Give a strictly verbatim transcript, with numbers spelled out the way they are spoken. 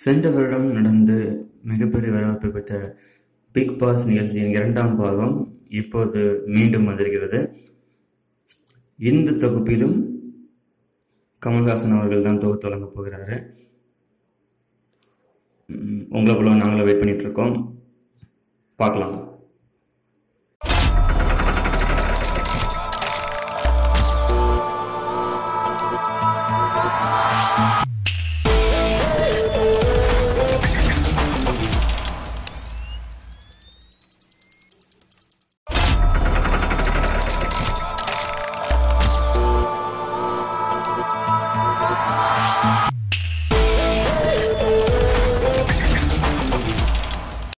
சென்ற வருடம் நடந்து மிகப்பெரிய வரவேற்பை பெற்ற பிக் பாஸ் நிகழ்ச்சியின் இரண்டாம் பாகம் இப்போது மீண்டும் வந்திருக்கிறது. இந்த தொகுப்பிலும் கமல்ஹாசன் அவர்கள் தான் தொகுத்து வழங்கப் போகிறாரு. உங்களை போல நாங்களும் வெயிட் பண்ணிட்டு இருக்கோம். பார்க்கலாம்.